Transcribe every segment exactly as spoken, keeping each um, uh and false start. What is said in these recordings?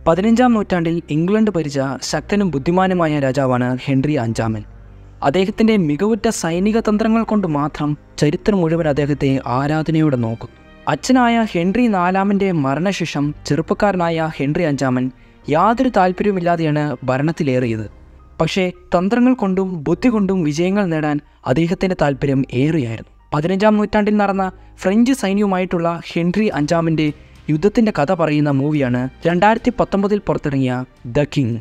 പതിനഞ്ചാം നൂറ്റാണ്ടിൽ ഇംഗ്ലണ്ട് ഭരിച്ച ശക്തനും ബുദ്ധിമാനുമായ രാജാവാണ് ഹെൻറി അഞ്ചാമൻ. അദ്ദേഹത്തിൻ്റെ മികവുറ്റ സൈനിക തന്ത്രങ്ങൾ കൊണ്ട് മാത്രം ചരിത്രം മുഴുവൻ അദ്ദേഹത്തെ ആരാധനയോടെ നോക്കും. അച്ഛനായ ഹെൻറി നാലാമൻ്റെ മരണശേഷം ചെറുപ്പക്കാരനായ ഹെൻറി അഞ്ചാമൻ യാതൊരു താല്പര്യവുമില്ലാതെയാണ് ഭരണത്തിലേറിയത്. പക്ഷേ തന്ത്രങ്ങൾ കൊണ്ടും ബുദ്ധി കൊണ്ടും വിജയങ്ങൾ നേടാൻ അദ്ദേഹത്തിൻ്റെ താല്പര്യം ഏറെയായിരുന്നു. പതിനഞ്ചാം നൂറ്റാണ്ടിൽ നടന്ന ഫ്രഞ്ച് സൈന്യവുമായിട്ടുള്ള ഹെൻറി അഞ്ചാമൻ്റെ യുദ്ധത്തിൻ്റെ കഥ പറയുന്ന മൂവിയാണ് രണ്ടായിരത്തി പത്തൊമ്പതിൽ പുറത്തിറങ്ങിയ ദ കിങ്.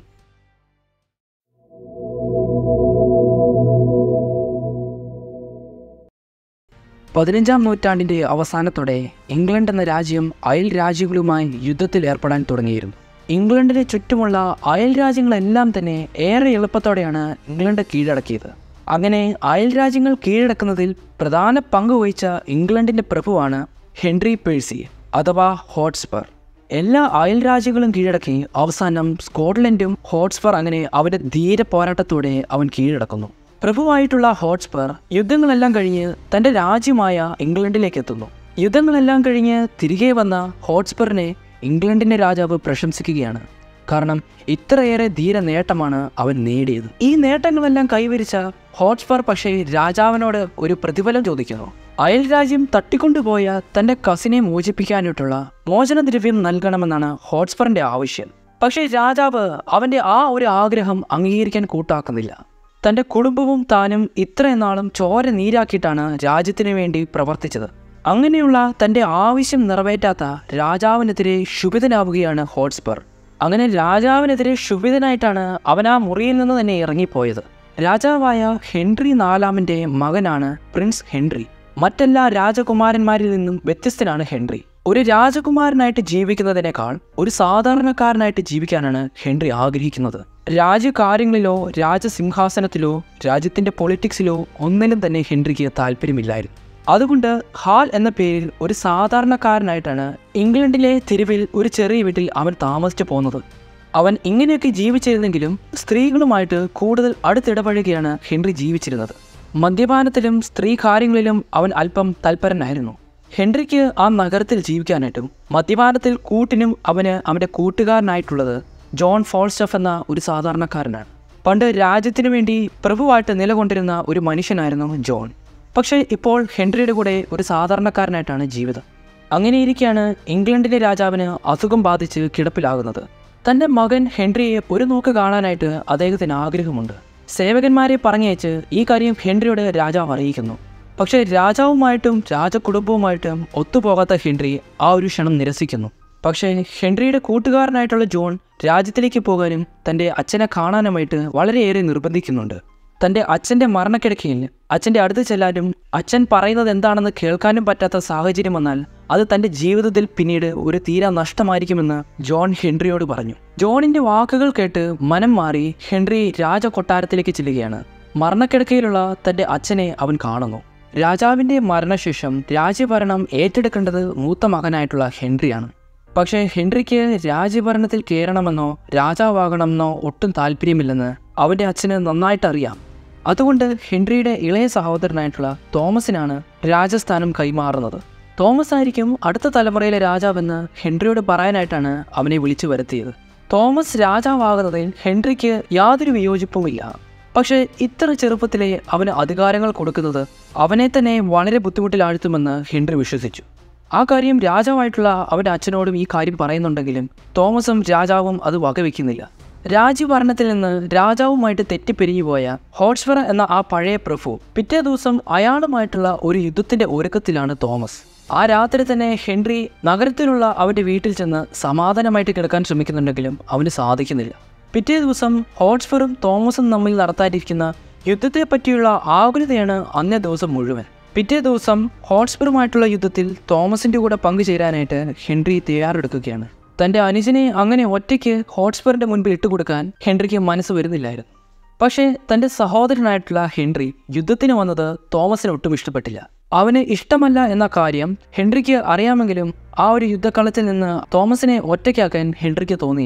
പതിനഞ്ചാം നൂറ്റാണ്ടിൻ്റെ അവസാനത്തോടെ ഇംഗ്ലണ്ട് എന്ന രാജ്യം അയൽ രാജ്യങ്ങളുമായി യുദ്ധത്തിൽ ഏർപ്പെടാൻ തുടങ്ങിയിരുന്നു. ഇംഗ്ലണ്ടിന് ചുറ്റുമുള്ള അയൽ രാജ്യങ്ങളെല്ലാം തന്നെ ഏറെ എളുപ്പത്തോടെയാണ് ഇംഗ്ലണ്ട് കീഴടക്കിയത്. അങ്ങനെ അയൽ രാജ്യങ്ങൾ കീഴടക്കുന്നതിൽ പ്രധാന പങ്ക് വഹിച്ച ഇംഗ്ലണ്ടിൻ്റെ പ്രഭുവാണ് ഹെൻറി പേഴ്സി അഥവാ ഹോട്ട്സ്പർ. എല്ലാ അയൽ രാജ്യങ്ങളും കീഴടക്കി അവസാനം സ്കോട്ട്ലൻഡും ഹോട്ട്സ്പർ അങ്ങനെ അവൻ്റെ ധീര പോരാട്ടത്തോടെ അവൻ കീഴടക്കുന്നു. പ്രഭുവായിട്ടുള്ള ഹോട്ട്സ്പർ യുദ്ധങ്ങളെല്ലാം കഴിഞ്ഞ് തൻ്റെ രാജ്യമായ ഇംഗ്ലണ്ടിലേക്ക് എത്തുന്നു. യുദ്ധങ്ങളെല്ലാം കഴിഞ്ഞ് തിരികെ വന്ന ഹോട്ട്സ്പറിനെ ഇംഗ്ലണ്ടിൻ്റെ രാജാവ് പ്രശംസിക്കുകയാണ്. കാരണം ഇത്രയേറെ ധീര നേട്ടമാണ് അവൻ നേടിയത്. ഈ നേട്ടങ്ങളെല്ലാം കൈവരിച്ച ഹോട്ട്സ്പർ പക്ഷേ രാജാവിനോട് ഒരു പ്രതിഫലം ചോദിക്കുന്നു. അയൽ രാജ്യം തട്ടിക്കൊണ്ടുപോയ തൻ്റെ കസിനെ മോചിപ്പിക്കാനായിട്ടുള്ള മോചനദ്രവ്യം നൽകണമെന്നാണ് ഹോട്ട്സ്പറിൻ്റെ ആവശ്യം. പക്ഷേ രാജാവ് അവൻ്റെ ആ ഒരു ആഗ്രഹം അംഗീകരിക്കാൻ കൂട്ടാക്കുന്നില്ല. തൻ്റെ കുടുംബവും താനും ഇത്രയും നാളും ചോര നീരാക്കിയിട്ടാണ് രാജ്യത്തിന് വേണ്ടി പ്രവർത്തിച്ചത്. അങ്ങനെയുള്ള തൻ്റെ ആവശ്യം നിറവേറ്റാത്ത രാജാവിനെതിരെ ശുഭിതനാവുകയാണ് ഹോട്ട്സ്പർ. അങ്ങനെ രാജാവിനെതിരെ ശുഭിതനായിട്ടാണ് അവൻ ആ മുറിയിൽ നിന്ന് തന്നെ ഇറങ്ങിപ്പോയത്. രാജാവായ ഹെൻറി നാലാമൻ്റെ മകനാണ് പ്രിൻസ് ഹെൻറി. മറ്റെല്ലാ രാജകുമാരന്മാരിൽ നിന്നും വ്യത്യസ്തനാണ് ഹെൻറി. ഒരു രാജകുമാരനായിട്ട് ജീവിക്കുന്നതിനേക്കാൾ ഒരു സാധാരണക്കാരനായിട്ട് ജീവിക്കാനാണ് ഹെൻറി ആഗ്രഹിക്കുന്നത്. രാജ്യകാര്യങ്ങളിലോ രാജസിംഹാസനത്തിലോ രാജ്യത്തിൻ്റെ പൊളിറ്റിക്സിലോ ഒന്നിലും തന്നെ ഹെൻറിക്ക് താല്പര്യമില്ലായിരുന്നു. അതുകൊണ്ട് ഹാൽ എന്ന പേരിൽ ഒരു സാധാരണക്കാരനായിട്ടാണ് ഇംഗ്ലണ്ടിലെ തെരുവിൽ ഒരു ചെറിയ വീട്ടിൽ അവൻ താമസിച്ചു പോകുന്നത്. അവൻ ഇങ്ങനെയൊക്കെ ജീവിച്ചിരുന്നെങ്കിലും സ്ത്രീകളുമായിട്ട് കൂടുതൽ അടുത്തിടപഴകിയാണ് ഹെൻറി ജീവിച്ചിരുന്നത്. മദ്യപാനത്തിലും സ്ത്രീ കാര്യങ്ങളിലും അവൻ അല്പം തൽപരനായിരുന്നു. ഹെൻറിക്ക് ആ നഗരത്തിൽ ജീവിക്കാനായിട്ടും മദ്യപാനത്തിൽ കൂട്ടിനും അവന് അവൻ്റെ കൂട്ടുകാരനായിട്ടുള്ളത് ജോൺ ഫോൾസ്റ്റഫ് എന്ന ഒരു സാധാരണക്കാരനാണ്. പണ്ട് രാജ്യത്തിനു വേണ്ടി പ്രഭുവായിട്ട് നിലകൊണ്ടിരുന്ന ഒരു മനുഷ്യനായിരുന്നു ജോൺ. പക്ഷേ ഇപ്പോൾ ഹെൻറിയുടെ കൂടെ ഒരു സാധാരണക്കാരനായിട്ടാണ് ജീവിതം. അങ്ങനെയിരിക്കെയാണ് ഇംഗ്ലണ്ടിലെ രാജാവിന് അസുഖം ബാധിച്ച് കിടപ്പിലാകുന്നത്. തൻ്റെ മകൻ ഹെൻറിയെ ഒരു നോക്ക് കാണാനായിട്ട് അദ്ദേഹത്തിന് ആഗ്രഹമുണ്ട്. സേവകന്മാരെ പറഞ്ഞയച്ച് ഈ കാര്യം ഹെൻറിയോട് രാജാവ് അറിയിക്കുന്നു. പക്ഷേ രാജാവുമായിട്ടും രാജകുടുംബവുമായിട്ടും ഒത്തുപോകാത്ത ഹെൻറി ആ ഒരു ക്ഷണം നിരസിക്കുന്നു. പക്ഷേ ഹെൻറിയുടെ കൂട്ടുകാരനായിട്ടുള്ള ജോൺ രാജ്യത്തിലേക്ക് പോകാനും തൻ്റെ അച്ഛനെ കാണാനുമായിട്ട് വളരെയേറെ നിർബന്ധിക്കുന്നുണ്ട്. തൻ്റെ അച്ഛൻ്റെ മരണക്കിടക്കയിൽ അച്ഛൻ്റെ അടുത്ത് ചെല്ലാനും അച്ഛൻ പറയുന്നത് എന്താണെന്ന് കേൾക്കാനും പറ്റാത്ത സാഹചര്യം വന്നാൽ അത് തൻ്റെ ജീവിതത്തിൽ പിന്നീട് ഒരു തീരാ നഷ്ടമായിരിക്കുമെന്ന് ജോൺ ഹെൻറിയോട് പറഞ്ഞു. ജോണിൻ്റെ വാക്കുകൾ കേട്ട് മനം മാറി ഹെൻറി രാജകൊട്ടാരത്തിലേക്ക് ചെല്ലുകയാണ്. മരണക്കിടക്കയിലുള്ള തൻ്റെ അച്ഛനെ അവൻ കാണുന്നു. രാജാവിൻ്റെ മരണശേഷം രാജ്യഭരണം ഏറ്റെടുക്കേണ്ടത് മൂത്ത മകനായിട്ടുള്ള ഹെൻറിയാണ്. പക്ഷേ ഹെൻറിക്ക് രാജ്യഭരണത്തിൽ കയറണമെന്നോ രാജാവാകണമെന്നോ ഒട്ടും താല്പര്യമില്ലെന്ന് അവൻ്റെ അച്ഛന് നന്നായിട്ട് അറിയാം. അതുകൊണ്ട് ഹെൻറിയുടെ ഇളയ സഹോദരനായിട്ടുള്ള തോമസിനാണ് രാജസ്ഥാനം കൈമാറുന്നത്. തോമസ് ആയിരിക്കും അടുത്ത തലമുറയിലെ രാജാവെന്ന് ഹെൻറിയോട് പറയാനായിട്ടാണ് അവനെ വിളിച്ചു വരുത്തിയത്. തോമസ് രാജാവാകുന്നതിൽ ഹെൻറിക്ക് യാതൊരു വിയോജിപ്പുമില്ല. പക്ഷേ ഇത്ര ചെറുപ്പത്തിലെ അവന് അധികാരങ്ങൾ കൊടുക്കുന്നത് അവനെ തന്നെ വളരെ ബുദ്ധിമുട്ടിലാഴ്ത്തുമെന്ന് ഹെൻറി വിശ്വസിച്ചു. ആ കാര്യം രാജാവായിട്ടുള്ള അവൻ്റെ അച്ഛനോടും ഈ കാര്യം പറയുന്നുണ്ടെങ്കിലും തോമസും രാജാവും അത് വകവെക്കുന്നില്ല. രാജ്യഭരണത്തിൽ നിന്ന് രാജാവുമായിട്ട് തെറ്റിപ്പിരിഞ്ഞു പോയ ഹോട്ട്സ്പർ എന്ന ആ പഴയ പ്രഭു പിറ്റേ ദിവസം അയാളുമായിട്ടുള്ള ഒരു യുദ്ധത്തിൻ്റെ ഒരുക്കത്തിലാണ് തോമസ്. ആ രാത്രി തന്നെ ഹെൻറി നഗരത്തിലുള്ള അവൻ്റെ വീട്ടിൽ ചെന്ന് സമാധാനമായിട്ട് കിടക്കാൻ ശ്രമിക്കുന്നുണ്ടെങ്കിലും അവന് സാധിക്കുന്നില്ല. പിറ്റേ ദിവസം ഹോട്ട്സ്പറും തോമസും തമ്മിൽ നടത്താനിരിക്കുന്ന യുദ്ധത്തെ പറ്റിയുള്ള ആകുലതയാണ് അന്നേ ദിവസം മുഴുവൻ. പിറ്റേ ദിവസം ഹോട്ട്സ്പറുമായിട്ടുള്ള യുദ്ധത്തിൽ തോമസിൻ്റെ കൂടെ പങ്കുചേരാനായിട്ട് ഹെൻറി തയ്യാറെടുക്കുകയാണ്. തൻ്റെ അനുജനെ അങ്ങനെ ഒറ്റയ്ക്ക് ഹോട്ട്സ്പറിൻ്റെ മുൻപിൽ ഇട്ടുകൊടുക്കാൻ ഹെൻറിക്ക് മനസ്സ് വരുന്നില്ലായിരുന്നു. പക്ഷേ തൻ്റെ സഹോദരനായിട്ടുള്ള ഹെൻറി യുദ്ധത്തിന് വന്നത് തോമസിന് ഒട്ടും ഇഷ്ടപ്പെട്ടില്ല. അവന് ഇഷ്ടമല്ല എന്ന കാര്യം ഹെൻറിക്ക് അറിയാമെങ്കിലും ആ ഒരു യുദ്ധക്കളത്തിൽ നിന്ന് തോമസിനെ ഒറ്റയ്ക്കാക്കാൻ ഹെൻറിക്ക് തോന്നിയില്ല.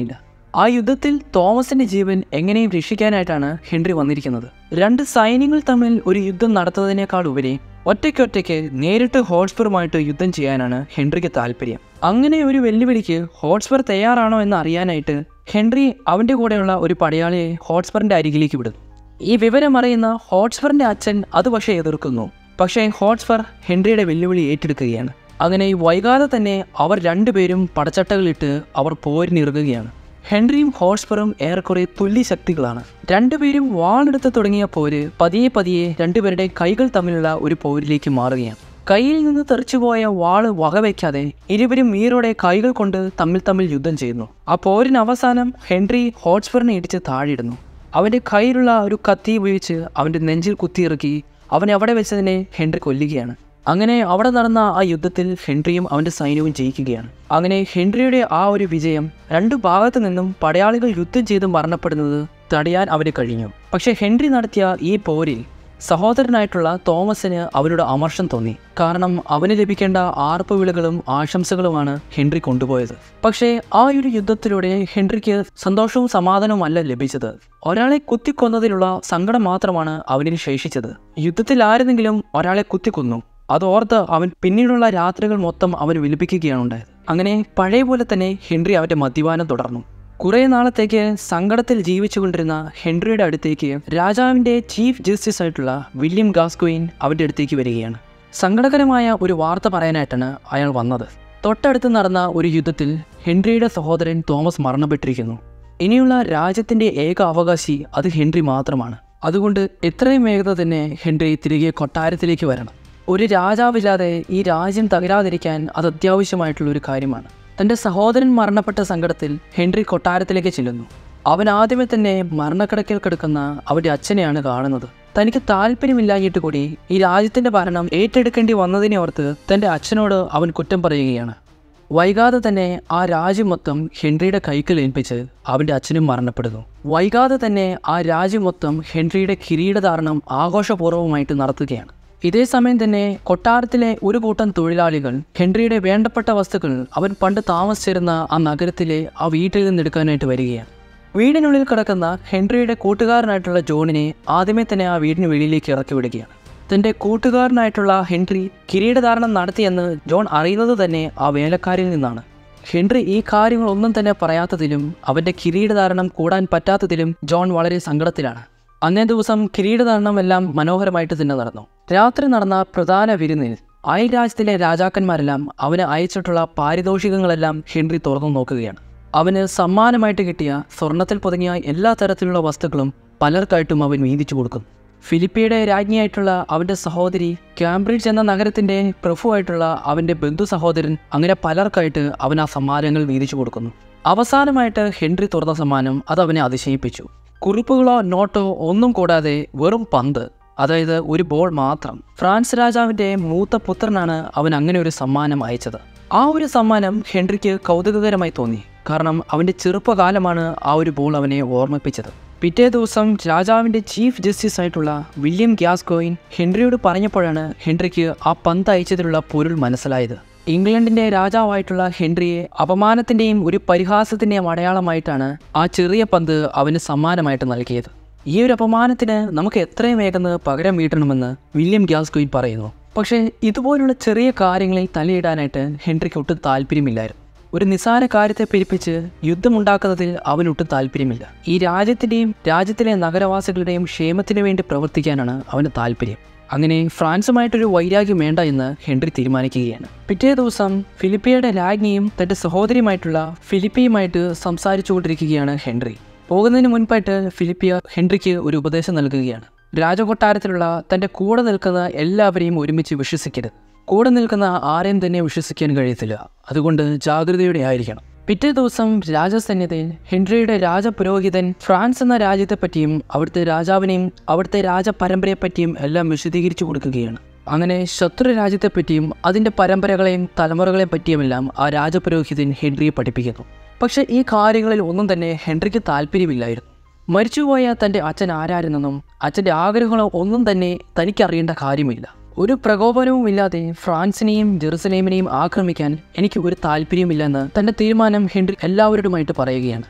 ആ യുദ്ധത്തിൽ തോമസിന്റെ ജീവൻ എങ്ങനെയും രക്ഷിക്കാനായിട്ടാണ് ഹെൻറി വന്നിരിക്കുന്നത്. രണ്ട് സൈന്യങ്ങൾ തമ്മിൽ ഒരു യുദ്ധം നടത്തുന്നതിനേക്കാൾ ഉപരി ഒറ്റയ്ക്കൊറ്റയ്ക്ക് നേരിട്ട് ഹോട്ട്സ്പറുമായിട്ട് യുദ്ധം ചെയ്യാനാണ് ഹെൻറിക്ക് താല്പര്യം. അങ്ങനെ ഒരു വെല്ലുവിളിക്ക് ഹോട്ട്സ്പർ തയ്യാറാണോ എന്ന് അറിയാനായിട്ട് ഹെൻറി അവൻ്റെ കൂടെയുള്ള ഒരു പടയാളിയെ ഹോട്ട്സ്പറിന്റെ അരികിലേക്ക് വിടുന്നു. ഈ വിവരം അറിയുന്ന ഹോട്ട്സ്പറിന്റെ അച്ഛൻ അത് പക്ഷേ എതിർക്കുന്നു. പക്ഷേ ഹോട്ട്സ്പർ ഹെൻറിയുടെ വെല്ലുവിളി ഏറ്റെടുക്കുകയാണ്. അങ്ങനെ വൈകാതെ തന്നെ അവർ രണ്ടുപേരും പടച്ചട്ടകളിട്ട് അവർ പോരിനിറങ്ങുകയാണ്. ഹെൻറിയും ഹോട്ട്സ്പറും ഏറെക്കുറെ തുല്യ ശക്തികളാണ്. രണ്ടുപേരും വാളെടുത്ത് തുടങ്ങിയ പോര് പതിയെ പതിയെ രണ്ടുപേരുടെ കൈകൾ തമ്മിലുള്ള ഒരു പോരിലേക്ക് മാറുകയാണ്. കയ്യിൽ നിന്ന് തെറിച്ചുപോയ വാള് വകവയ്ക്കാതെ ഇരുവരും വീരോടെ കൈകൾ കൊണ്ട് തമ്മിൽ തമ്മിൽ യുദ്ധം ചെയ്യുന്നു. ആ പോരിന് അവസാനം ഹെൻറി ഹോട്ട്സ്പറിനെ ഇടിച്ച് താഴെയിടുന്നു. അവൻ്റെ കയ്യിലുള്ള ഒരു കത്തി ഉപയോഗിച്ച് അവൻ്റെ നെഞ്ചിൽ കുത്തിയിറക്കി അവനെ അവിടെ വെച്ച് തന്നെ ഹെൻറി കൊല്ലുകയാണ്. അങ്ങനെ അവിടെ നടന്ന ആ യുദ്ധത്തിൽ ഹെൻറിയും അവൻ്റെ സൈന്യവും ജയിക്കുകയാണ്. അങ്ങനെ ഹെൻറിയുടെ ആ ഒരു വിജയം രണ്ടു ഭാഗത്തു നിന്നും പടയാളികൾ യുദ്ധം ചെയ്ത് മരണപ്പെടുന്നത് തടയാൻ അവന് കഴിഞ്ഞു. പക്ഷേ ഹെൻറി നടത്തിയ ഈ പോരിൽ സഹോദരനായിട്ടുള്ള തോമസിന് അവനോട് അമർഷം തോന്നി. കാരണം അവന് ലഭിക്കേണ്ട ആർപ്പുവിളികളും ആശംസകളുമാണ് ഹെൻറി കൊണ്ടുപോയത്. പക്ഷേ ആ ഒരു യുദ്ധത്തിലൂടെ ഹെൻറിക്ക് സന്തോഷവും സമാധാനവും അല്ല ലഭിച്ചത്. ഒരാളെ കുത്തിക്കൊന്നതിലുള്ള സങ്കടം മാത്രമാണ് അവനിൽ ശേഷിച്ചത്. യുദ്ധത്തിൽ ആരെങ്കിലും ഒരാളെ കുത്തിക്കൊന്നു അതോർത്ത് അവൻ പിന്നീടുള്ള രാത്രികൾ മൊത്തം അവൻ വിലപിക്കുകയാണ് ഉണ്ടായത്. അങ്ങനെ പഴയ പോലെ തന്നെ ഹെൻറി അവൻ്റെ മദ്യപാനം തുടർന്നു. കുറേ നാളത്തേക്ക് സങ്കടത്തിൽ ജീവിച്ചുകൊണ്ടിരുന്ന ഹെൻറിയുടെ അടുത്തേക്ക് രാജാവിൻ്റെ ചീഫ് ജസ്റ്റിസ് ആയിട്ടുള്ള വില്യം ഗാസ്കോയിൻ അവൻ്റെ അടുത്തേക്ക് വരികയാണ്. സങ്കടകരമായ ഒരു വാർത്ത പറയാനായിട്ടാണ് അയാൾ വന്നത്. തൊട്ടടുത്ത് നടന്ന ഒരു യുദ്ധത്തിൽ ഹെൻറിയുടെ സഹോദരൻ തോമസ് മരണപ്പെട്ടിരിക്കുന്നു. ഇനിയുള്ള രാജ്യത്തിൻ്റെ ഏക അവകാശി അത് ഹെൻറി മാത്രമാണ്. അതുകൊണ്ട് എത്രയും വേഗത തന്നെ ഹെൻറി തിരികെ കൊട്ടാരത്തിലേക്ക് വരണം. ഒരു രാജാവില്ലാതെ ഈ രാജ്യം തകരാതിരിക്കാൻ അത് അത്യാവശ്യമായിട്ടുള്ള ഒരു കാര്യമാണ്. തൻ്റെ സഹോദരൻ മരണപ്പെട്ട സങ്കടത്തിൽ ഹെൻറി കൊട്ടാരത്തിലേക്ക് ചെല്ലുന്നു. അവൻ ആദ്യമേ തന്നെ മരണക്കിടക്കയിൽ കിടക്കുന്ന അവൻ്റെ അച്ഛനെയാണ് കാണുന്നത്. തനിക്ക് താല്പര്യമില്ലാഞ്ഞിട്ട് കൂടി ഈ രാജ്യത്തിൻ്റെ ഭരണം ഏറ്റെടുക്കേണ്ടി വന്നതിനെ ഓർത്ത് തൻ്റെ അച്ഛനോട് അവൻ കുറ്റം പറയുകയാണ്. വൈകാതെ തന്നെ ആ രാജ്യം മൊത്തം ഹെൻറിയുടെ കൈക്കൽ ഏൽപ്പിച്ച് അവൻ്റെ അച്ഛനും മരണപ്പെടുന്നു. വൈകാതെ തന്നെ ആ രാജ്യം മൊത്തം ഹെൻറിയുടെ കിരീടധാരണം ആഘോഷപൂർവ്വമായിട്ട് നടത്തുകയാണ്. ഇതേ സമയം തന്നെ കൊട്ടാരത്തിലെ ഒരു കൂട്ടം തൊഴിലാളികൾ ഹെൻറിയുടെ വേണ്ടപ്പെട്ട വസ്തുക്കൾ അവൻ പണ്ട് താമസിച്ചിരുന്ന ആ നഗരത്തിലെ ആ വീട്ടിൽ നിന്ന് എടുക്കാനായിട്ട് വരികയാണ്. വീടിനുള്ളിൽ കിടക്കുന്ന ഹെൻറിയുടെ കൂട്ടുകാരനായിട്ടുള്ള ജോണിനെ ആദ്യമേ തന്നെ ആ വീടിന് വെളിയിലേക്ക് ഇറക്കി വിടുകയാണ്. തൻ്റെ കൂട്ടുകാരനായിട്ടുള്ള ഹെൻറി കിരീടധാരണം നടത്തിയെന്ന് ജോൺ അറിയുന്നത് തന്നെ ആ വേലക്കാരിൽ നിന്നാണ്. ഹെൻറി ഈ കാര്യങ്ങളൊന്നും തന്നെ പറയാത്തതിലും അവൻ്റെ കിരീടധാരണം കൂടാൻ പറ്റാത്തതിലും ജോൺ വളരെ സങ്കടത്തിലാണ്. അന്നേ ദിവസം കിരീടധാരണം എല്ലാം മനോഹരമായിട്ട് തന്നെ നടന്നു. രാത്രി നടന്ന പ്രധാന വിരുന്നിൽ അയൽ രാജ്യത്തിലെ രാജാക്കന്മാരെല്ലാം അവന് അയച്ചിട്ടുള്ള പാരിതോഷികങ്ങളെല്ലാം ഹെൻറി തുറന്നു നോക്കുകയാണ്. അവന് സമ്മാനമായിട്ട് കിട്ടിയ സ്വർണത്തിൽ പൊതിഞ്ഞ എല്ലാ തരത്തിലുള്ള വസ്തുക്കളും പലർക്കായിട്ടും അവൻ വീതിച്ചു കൊടുക്കുന്നു. ഫിലിപ്പിയുടെ രാജ്ഞിയായിട്ടുള്ള അവൻ്റെ സഹോദരി, കാംബ്രിഡ്ജ് എന്ന നഗരത്തിൻ്റെ പ്രഭുവായിട്ടുള്ള അവൻ്റെ ബന്ധു സഹോദരൻ, അങ്ങനെ പലർക്കായിട്ട് അവൻ ആ സമ്മാനങ്ങൾ വീതിച്ചു കൊടുക്കുന്നു. അവസാനമായിട്ട് ഹെൻറി തുറന്ന സമ്മാനം അത് അവനെ അതിശയിപ്പിച്ചു. കുറിപ്പുകളോ നോട്ടോ ഒന്നും കൂടാതെ വെറും പന്ത്, അതായത് ഒരു ബോൾ മാത്രം. ഫ്രാൻസ് രാജാവിൻ്റെ മൂത്ത പുത്രനാണ് അവൻ അങ്ങനെ ഒരു സമ്മാനം അയച്ചത്. ആ ഒരു സമ്മാനം ഹെൻറിക്ക് കൗതുകകരമായി തോന്നി. കാരണം അവൻ്റെ ചെറുപ്പകാലമാണ് ആ ഒരു ബോൾ അവനെ ഓർമ്മിപ്പിച്ചത്. പിറ്റേ ദിവസം രാജാവിൻ്റെ ചീഫ് ജസ്റ്റിസ് ആയിട്ടുള്ള വില്യം ഗാസ്കോയിൻ ഹെൻറിയോട് പറഞ്ഞപ്പോഴാണ് ഹെൻറിക്ക് ആ പന്ത് അയച്ചതിലുള്ള പൊരുൾ മനസ്സിലായത്. ഇംഗ്ലണ്ടിൻ്റെ രാജാവായിട്ടുള്ള ഹെൻറിയെ അപമാനത്തിൻ്റെയും ഒരു പരിഹാസത്തിൻ്റെയും അടയാളമായിട്ടാണ് ആ ചെറിയ പന്ത് അവന് സമ്മാനമായിട്ട് നൽകിയത്. ഈ ഒരു അപമാനത്തിന് നമുക്ക് എത്രയും വേഗം പകരം വീട്ടണമെന്ന് വില്യം ഗാസ്കോയിൻ പറയുന്നു. പക്ഷേ ഇതുപോലുള്ള ചെറിയ കാര്യങ്ങളിൽ തലയിടാനായിട്ട് ഹെൻറിക്ക് ഒട്ടും താല്പര്യമില്ലായിരുന്നു. ഒരു നിസ്സാര കാര്യത്തെ പെരുപ്പിച്ച് യുദ്ധമുണ്ടാക്കുന്നതിൽ അവനൊട്ടും താല്പര്യമില്ല. ഈ രാജ്യത്തിൻ്റെയും രാജ്യത്തിലെ നഗരവാസികളുടെയും ക്ഷേമത്തിന് വേണ്ടി പ്രവർത്തിക്കാനാണ് അവന് താല്പര്യം. അങ്ങനെ ഫ്രാൻസുമായിട്ടൊരു വൈരാഗ്യം വേണ്ട എന്ന് ഹെൻറി തീരുമാനിക്കുകയാണ്. പിറ്റേ ദിവസം ഫിലിപ്പിയുടെ രാജ്ഞിയും തൻ്റെ സഹോദരിയുമായിട്ടുള്ള ഫിലിപ്പിയുമായിട്ട് സംസാരിച്ചു കൊണ്ടിരിക്കുകയാണ് ഹെൻറി. പോകുന്നതിന് മുൻപായിട്ട് ഫിലിപ്പിയ ഹെൻറിക്ക് ഒരു ഉപദേശം നൽകുകയാണ്. രാജകൊട്ടാരത്തിലുള്ള തൻ്റെ കൂടെ നിൽക്കുന്ന എല്ലാവരെയും ഒരുമിച്ച് വിശ്വസിക്കരുത്. കൂടെ നിൽക്കുന്ന ആരെയും തന്നെ വിശ്വസിക്കാൻ കഴിയത്തില്ല. അതുകൊണ്ട് ജാഗ്രതയോടെ ആയിരിക്കണം. പിറ്റേ ദിവസം രാജസന്നിധിയിൽ ഹെൻറിയുടെ രാജപുരോഹിതൻ ഫ്രാൻസ് എന്ന രാജ്യത്തെപ്പറ്റിയും അവിടുത്തെ രാജാവിനെയും അവിടുത്തെ രാജപരമ്പരയെപ്പറ്റിയും എല്ലാം വിശദീകരിച്ചു കൊടുക്കുകയാണ്. അങ്ങനെ ശത്രു രാജ്യത്തെപ്പറ്റിയും അതിൻ്റെ പരമ്പരകളെയും തലമുറകളെയും പറ്റിയുമെല്ലാം ആ രാജപുരോഹിതൻ ഹെൻറിയെ പഠിപ്പിക്കുന്നു. പക്ഷേ ഈ കാര്യങ്ങളിൽ ഒന്നും തന്നെ ഹെൻറിക്ക് താല്പര്യമില്ലായിരുന്നു. മരിച്ചുപോയ തൻ്റെ അച്ഛൻ ആരായിരുന്നെന്നും അച്ഛൻ്റെ ആഗ്രഹങ്ങളോ ഒന്നും തന്നെ തനിക്കറിയേണ്ട കാര്യമില്ല. ഒരു പ്രകോപനവും ഇല്ലാതെ ഫ്രാൻസിനെയും ജെറുസലേമിനെയും ആക്രമിക്കാൻ എനിക്ക് ഒരു താല്പര്യമില്ലെന്ന് തൻ്റെ തീരുമാനം ഹെൻറി എല്ലാവരോടുമായിട്ട് പറയുകയാണ്.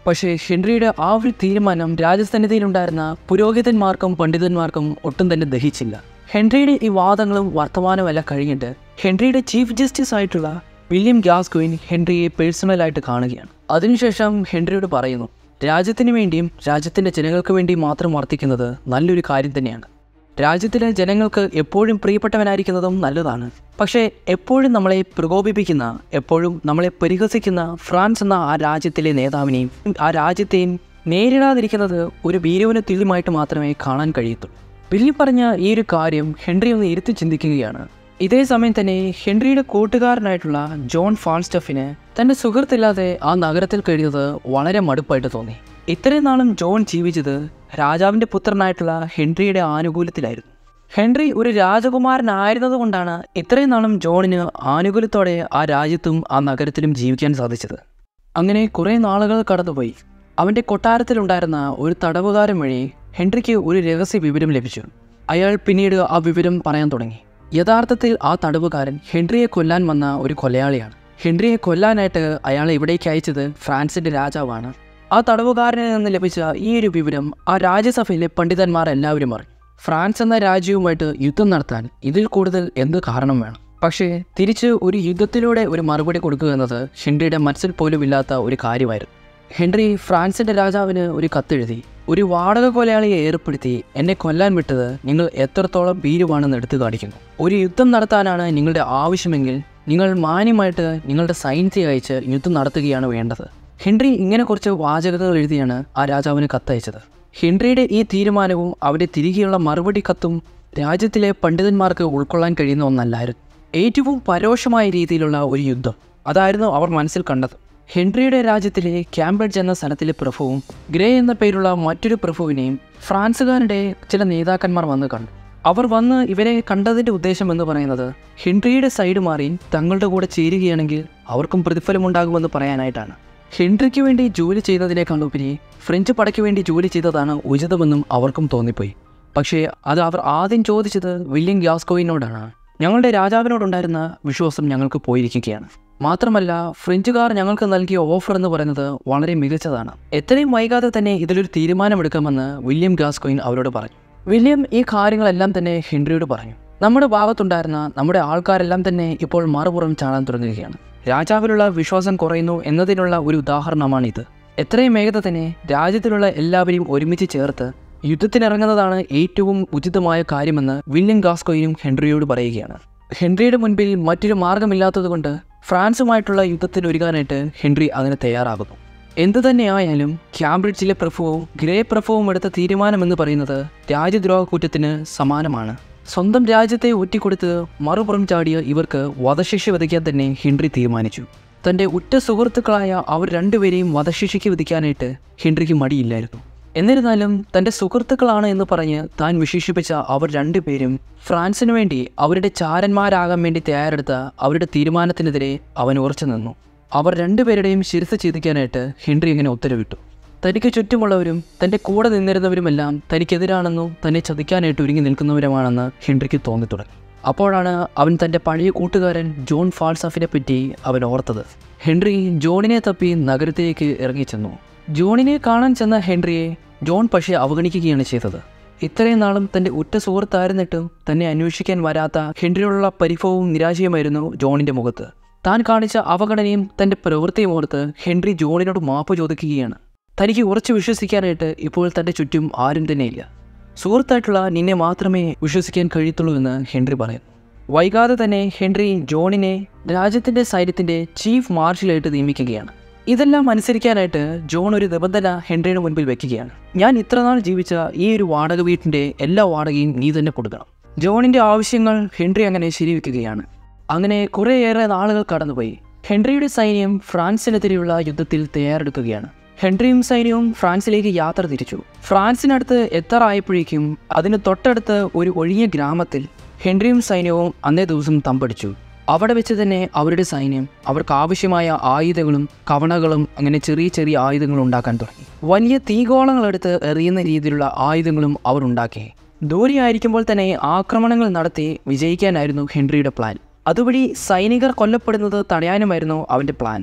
പക്ഷേ ഹെൻറിയുടെ ആ ഒരു തീരുമാനം രാജസന്നിധിയിലുണ്ടായിരുന്ന പുരോഹിതന്മാർക്കും പണ്ഡിതന്മാർക്കും ഒട്ടും തന്നെ ദഹിച്ചില്ല. ഹെൻറിയുടെ ഈ വാദങ്ങളും വർത്തമാനവും എല്ലാം കഴിഞ്ഞിട്ട് ഹെൻറിയുടെ ചീഫ് ജസ്റ്റിസ് ആയിട്ടുള്ള വില്യം ഗ്യാസ്കോയിൻ ഹെൻറിയെ പേഴ്സണലായിട്ട് കാണുകയാണ്. അതിനുശേഷം ഹെൻറിയോട് പറയുന്നു, രാജ്യത്തിന് വേണ്ടിയും രാജ്യത്തിൻ്റെ ജനങ്ങൾക്ക് വേണ്ടിയും മാത്രം വർത്തിക്കുന്നത് നല്ലൊരു കാര്യം തന്നെയാണ്. രാജ്യത്തിലെ ജനങ്ങൾക്ക് എപ്പോഴും പ്രിയപ്പെട്ടവനായിരിക്കുന്നതും നല്ലതാണ്. പക്ഷേ എപ്പോഴും നമ്മളെ പ്രകോപിപ്പിക്കുന്ന, എപ്പോഴും നമ്മളെ പരിഹസിക്കുന്ന ഫ്രാൻസ് എന്ന ആ രാജ്യത്തിലെ നേതാവിനെയും ആ രാജ്യത്തെയും നേരിടാതിരിക്കുന്നത് ഒരു ഭീരുവിന് തുല്യമായിട്ട് മാത്രമേ കാണാൻ കഴിയത്തുള്ളൂ. വില്യം പറഞ്ഞ ഈ ഒരു കാര്യം ഹെൻറി ഒന്ന് ഇരുത്തി ചിന്തിക്കുകയാണ്. ഇതേ സമയം തന്നെ ഹെൻറിയുടെ കൂട്ടുകാരനായിട്ടുള്ള ജോൺ ഫാൾസ്റ്റഫിന് തൻ്റെ സുഹൃത്തില്ലാതെ ആ നഗരത്തിൽ കഴിയുന്നത് വളരെ മടുപ്പായിട്ട് തോന്നി. ഇത്രയും നാളും ജോൺ ജീവിച്ചത് രാജാവിൻ്റെ പുത്രനായിട്ടുള്ള ഹെൻറിയുടെ ആനുകൂല്യത്തിലായിരുന്നു. ഹെൻറി ഒരു രാജകുമാരനായിരുന്നത് കൊണ്ടാണ് ഇത്രയും നാളും ജോണിന് ആനുകൂല്യത്തോടെ ആ രാജ്യത്തും ആ നഗരത്തിലും ജീവിക്കാൻ സാധിച്ചത്. അങ്ങനെ കുറേ നാളുകൾ കടന്നുപോയി. അവൻ്റെ കൊട്ടാരത്തിലുണ്ടായിരുന്ന ഒരു തടവുകാരൻ വഴി ഹെൻറിക്ക് ഒരു രഹസ്യ വിവരം ലഭിച്ചു. അയാൾ പിന്നീട് ആ വിവരം പറയാൻ തുടങ്ങി. യഥാർത്ഥത്തിൽ ആ തടവുകാരൻ ഹെൻറിയെ കൊല്ലാൻ വന്ന ഒരു കൊലയാളിയാണ്. ഹെൻറിയെ കൊല്ലാനായിട്ട് അയാളെ ഇവിടേക്ക് അയച്ചത് ഫ്രാൻസിൻ്റെ രാജാവാണ്. ആ തടവുകാരനിൽ നിന്ന് ലഭിച്ച ഈ ഒരു വിവരം ആ രാജ്യസഭയിലെ പണ്ഡിതന്മാർ എല്ലാവരും അറിഞ്ഞു. ഫ്രാൻസ് എന്ന രാജ്യവുമായിട്ട് യുദ്ധം നടത്താൻ ഇതിൽ കൂടുതൽ എന്ത് കാരണം വേണം? പക്ഷേ തിരിച്ച് ഒരു യുദ്ധത്തിലൂടെ ഒരു മറുപടി കൊടുക്കുക എന്നത് ഹെൻറിയുടെ മനസ്സിൽ പോലും ഇല്ലാത്ത ഒരു കാര്യമായിരുന്നു. ഹെൻറി ഫ്രാൻസിൻ്റെ രാജാവിന് ഒരു കത്തെഴുതി, ഒരു വാടക കൊലയാളിയെ ഏർപ്പെടുത്തി എന്നെ കൊല്ലാൻ വിട്ടത് നിങ്ങൾ എത്രത്തോളം ഭീരുവാണെന്ന് എടുത്തു കാണിക്കുന്നു. ഒരു യുദ്ധം നടത്താനാണ് നിങ്ങളുടെ ആവശ്യമെങ്കിൽ നിങ്ങൾ മാന്യമായിട്ട് നിങ്ങളുടെ സൈന്യത്തെ അയച്ച് യുദ്ധം നടത്തുകയാണ് വേണ്ടത്. ഹെൻറി ഇങ്ങനെ കുറച്ച് വാചകങ്ങൾ എഴുതിയാണ് ആ രാജാവിന് കത്തയച്ചത്. ഹെൻറിയുടെ ഈ തീരുമാനവും അവരുടെ തിരികെയുള്ള മറുപടി കത്തും രാജ്യത്തിലെ പണ്ഡിതന്മാർക്ക് ഉൾക്കൊള്ളാൻ കഴിയുന്ന ഒന്നല്ലായിരുന്നു. ഏറ്റവും പരോക്ഷമായ രീതിയിലുള്ള ഒരു യുദ്ധം അതായിരുന്നു അവർ മനസ്സിൽ കണ്ടത്. ഹെൻറിയുടെ രാജ്യത്തിലെ കാംബ്രിഡ്ജ് എന്ന സ്ഥലത്തിലെ പ്രഭുവും ഗ്രേ എന്ന പേരുള്ള മറ്റൊരു പ്രഭുവിനെയും ഫ്രാൻസുകാരുടെ ചില നേതാക്കന്മാർ വന്ന് കണ്ടു. അവർ വന്ന് ഇവരെ കണ്ടതിൻ്റെ ഉദ്ദേശം എന്ന് പറയുന്നത് ഹെൻറിയുടെ സൈഡ് മാറി തങ്ങളുടെ കൂടെ ചേരുകയാണെങ്കിൽ അവർക്കും പ്രതിഫലമുണ്ടാകുമെന്ന് പറയാനായിട്ടാണ്. ഹെൻറിക്ക് വേണ്ടി ജോലി ചെയ്തതിനേക്കാളുപരി ഫ്രഞ്ച് പടയ്ക്ക് വേണ്ടി ജോലി ചെയ്തതാണ് ഉചിതമെന്നും അവർക്കും തോന്നിപ്പോയി. പക്ഷേ അത് അവർ ആദ്യം ചോദിച്ചത് വില്യം ഗ്യാസ്കോയിനോടാണ്. ഞങ്ങളുടെ രാജാവിനോടുണ്ടായിരുന്ന വിശ്വാസം ഞങ്ങൾക്ക് പോയിരിക്കുകയാണ്. മാത്രമല്ല ഫ്രഞ്ചുകാർ ഞങ്ങൾക്ക് നൽകിയ ഓഫർ എന്ന് പറയുന്നത് വളരെ മികച്ചതാണ്. എത്രയും വൈകാതെ തന്നെ ഇതിലൊരു തീരുമാനമെടുക്കാമെന്ന് വില്യം ഗ്യാസ്കോയിൻ അവരോട് പറഞ്ഞു. വില്യം ഈ കാര്യങ്ങളെല്ലാം തന്നെ ഹെൻറിയോട് പറഞ്ഞു. നമ്മുടെ ഭാഗത്തുണ്ടായിരുന്ന നമ്മുടെ ആൾക്കാരെല്ലാം തന്നെ ഇപ്പോൾ മറുപുറം ചാടാൻ തുടങ്ങുകയാണ്. രാജാവിലുള്ള വിശ്വാസം കുറയുന്നു എന്നതിനുള്ള ഒരു ഉദാഹരണമാണിത്. എത്രയും വേഗത തന്നെ രാജ്യത്തിലുള്ള എല്ലാവരെയും ഒരുമിച്ച് ചേർത്ത് യുദ്ധത്തിനിറങ്ങുന്നതാണ് ഏറ്റവും ഉചിതമായ കാര്യമെന്ന് വില്യം ഗ്യാസ്കോയിനും ഹെൻറിയോട് പറയുകയാണ്. ഹെൻറിയുടെ മുൻപിൽ മറ്റൊരു മാർഗമില്ലാത്തതുകൊണ്ട് ഫ്രാൻസുമായിട്ടുള്ള യുദ്ധത്തിന് ഒരുങ്ങാനായിട്ട് ഹെൻറി അതിന് തയ്യാറാകുന്നു. എന്തു തന്നെയായാലും കാംബ്രിഡ്ജിലെ പ്രഭുവും ഗ്രേ പ്രഭുവും എടുത്ത തീരുമാനമെന്ന് പറയുന്നത് രാജ്യദ്രോഹ കുറ്റത്തിന് സമാനമാണ്. സ്വന്തം രാജ്യത്തെ ഒറ്റിക്കൊടുത്ത് മറുപുറം ചാടിയ ഇവർക്ക് വധശിക്ഷ വിധിക്കാൻ തന്നെ ഹെൻറി തീരുമാനിച്ചു. തൻ്റെ ഉറ്റ സുഹൃത്തുക്കളായ അവർ രണ്ടുപേരെയും വധശിക്ഷയ്ക്ക് വിധിക്കാനായിട്ട് ഹെൻറിക്ക് മടിയില്ലായിരുന്നു. എന്നിരുന്നാലും തൻ്റെ സുഹൃത്തുക്കളാണ് എന്ന് പറഞ്ഞ് താൻ വിശേഷിപ്പിച്ച അവർ രണ്ടുപേരും ഫ്രാൻസിനു വേണ്ടി അവരുടെ ചാരന്മാരാകാൻ വേണ്ടി തയ്യാറെടുത്ത അവരുടെ തീരുമാനത്തിനെതിരെ അവൻ ഉറച്ചു നിന്നു. അവർ രണ്ടുപേരുടെയും ശിരസ് ഛേദിക്കാനായിട്ട് ഹെൻറി ഇങ്ങനെ ഉത്തരവിട്ടു. തനിക്ക് ചുറ്റുമുള്ളവരും തൻ്റെ കൂടെ നിന്നിരുന്നവരുമെല്ലാം തനിക്കെതിരാണെന്നും തന്നെ ചതിക്കാനായിട്ട് ഒരുങ്ങി നിൽക്കുന്നവരുമാണെന്ന് ഹെൻറിക്ക് തോന്നിത്തുടങ്ങി. അപ്പോഴാണ് അവൻ തൻ്റെ പഴയ കൂട്ടുകാരൻ ജോൺ ഫാൾസ്റ്റഫിനെ പറ്റി അവൻ ഓർത്തത്. ഹെൻറി ജോണിനെ തപ്പി നഗരത്തിലേക്ക് ഇറങ്ങിച്ചെന്നു. ജോണിനെ കാണാൻ ചെന്ന ഹെൻറിയെ ജോൺ പക്ഷേ അവഗണിക്കുകയാണ് ചെയ്തത്. ഇത്രയും നാളും തൻ്റെ ഉറ്റ സുഹൃത്തായിരുന്നിട്ടും തന്നെ അന്വേഷിക്കാൻ വരാത്ത ഹെൻറിയോടുള്ള പരിഭവവും നിരാശയുമായിരുന്നു ജോണിൻ്റെ മുഖത്ത്. താൻ കാണിച്ച അവഗണനയും തൻ്റെ പ്രവൃത്തിയും ഓർത്ത് ഹെൻറി ജോണിനോട് മാപ്പ് ചോദിക്കുകയാണ്. തനിക്ക് ഉറച്ചു വിശ്വസിക്കാനായിട്ട് ഇപ്പോൾ തൻ്റെ ചുറ്റും ആരും തന്നെയില്ല. സുഹൃത്തായിട്ടുള്ള നിന്നെ മാത്രമേ വിശ്വസിക്കാൻ കഴിയത്തുള്ളൂ എന്ന് ഹെൻറി പറയുന്നു. വൈകാതെ തന്നെ ഹെൻറി ജോണിനെ രാജ്യത്തിൻ്റെ സൈന്യത്തിൻ്റെ ചീഫ് മാർഷലായിട്ട് നിയമിക്കുകയാണ്. ഇതെല്ലാം അനുസരിക്കാനായിട്ട് ജോൺ ഒരു നിബന്ധന ഹെൻറിയുടെ മുൻപിൽ വെക്കുകയാണ്. ഞാൻ ഇത്രനാൾ ജീവിച്ച ഈ ഒരു വാടക വീട്ടിൻ്റെ എല്ലാ വാടകയും നീ തന്നെ കൊടുക്കണം. ജോണിൻ്റെ ആവശ്യങ്ങൾ ഹെൻറി അങ്ങനെ ശരിവെക്കുകയാണ്. അങ്ങനെ കുറേയേറെ നാളുകൾ കടന്നുപോയി. ഹെൻറിയുടെ സൈന്യം ഫ്രാൻസിനെതിരെയുള്ള യുദ്ധത്തിൽ തയ്യാറെടുക്കുകയാണ്. ഹെൻറിയും സൈന്യവും ഫ്രാൻസിലേക്ക് യാത്ര തിരിച്ചു. ഫ്രാൻസിനടുത്ത് എത്താറായപ്പോഴേക്കും അതിന് തൊട്ടടുത്ത് ഒരു ഒഴിഞ്ഞ ഗ്രാമത്തിൽ ഹെൻറിയും സൈന്യവും അന്നേ ദിവസം തമ്പടിച്ചു. അവിടെ വെച്ച് തന്നെ അവരുടെ സൈന്യം അവർക്ക് ആവശ്യമായ ആയുധങ്ങളും കവണകളും അങ്ങനെ ചെറിയ ചെറിയ ആയുധങ്ങൾ ഉണ്ടാക്കാൻ തുടങ്ങി. വലിയ തീഗോളങ്ങളെടുത്ത് എറിയുന്ന രീതിയിലുള്ള ആയുധങ്ങളും അവർ ഉണ്ടാക്കി. ദൂരെയായിരിക്കുമ്പോൾ തന്നെ ആക്രമണങ്ങൾ നടത്തി വിജയിക്കാനായിരുന്നു ഹെൻറിയുടെ പ്ലാൻ. അതുവഴി സൈനികർ കൊല്ലപ്പെടുന്നത് തടയാനുമായിരുന്നു അവൻ്റെ പ്ലാൻ.